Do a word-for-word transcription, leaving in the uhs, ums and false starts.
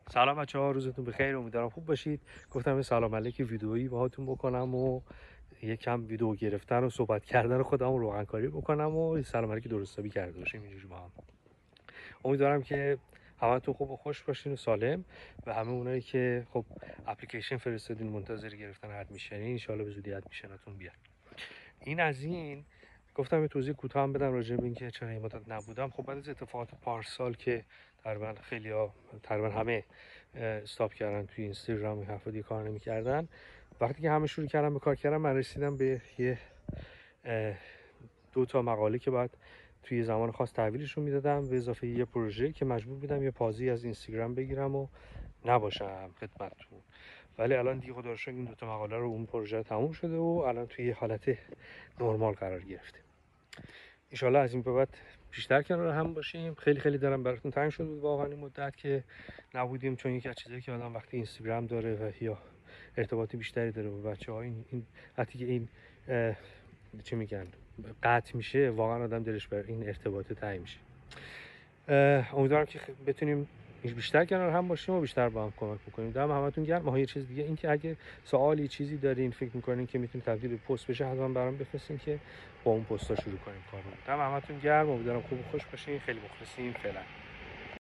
سلام بچه‌ها، روزتون بخیر. امیدوارم خوب باشید. گفتم یه سلام علیک ویدئویی باهاتون بکنم و یکم ویدیو گرفتن و صحبت کردن خودم رو روغن کاری بکنم و یه سلام علیک درست حسابی کرده باشیم اینجوری با هم. امیدوارم که همتون خوب و خوش باشین و سالم و همه اونایی که خب اپلیکیشن فرستادین منتظر گرفتن ادمیشنین ان شاءالله به زودی ادمیشنتون بیاد. این از این گفتم یه توضیح کوتاه هم بدم راجع به اینکه چرا این مدت نبودم. خب بعد از اتفاقات پارسال که تقریبا خیلی‌ها تقریبا همه استاپ کردن توی اینستاگرام، این حرفا دیگه کار نمی‌کردن، وقتی که همه شروع کردن به کار کردن من رسیدم به یه دو تا مقاله که بعد توی زمان خاص تحویلشون میدادم به اضافه یه پروژه که مجبور بودم یه پازی از اینستاگرام بگیرم و نباشم خدمتتون. ولی الان دیگه خدا رو شکر این دو تا مقاله رو اون پروژه تموم شده و الان توی حالت نرمال قرار گرفته. ان شاءالله از این به بعد بیشتر کنار هم باشیم. خیلی خیلی دارم براتون تنگ شد بود واقعا این مدت که نبودیم، چون یکی از چیزایی که آدم وقتی اینستاگرام داره و یا ارتباطی بیشتری داره با بچه‌ها، این این وقتی که این چی میگن قطع میشه واقعا آدم دلش بر این ارتباط تنگ میشه. امیدوارم که بتونیم بیشتر کنار هم باشیم و بیشتر با هم کمک بکنیم. دم همتون گرم. ما یه چیز دیگه این که اگه سوالی چیزی دارین فکر میکنین که میتونه تبدیل به پست بشه حتما برام بفرستین که با اون پست‌ها شروع کنیم کارو. دم همتون گرم. امیدوارم خوب و خوش باشین. خیلی مخلصیم. فعلا.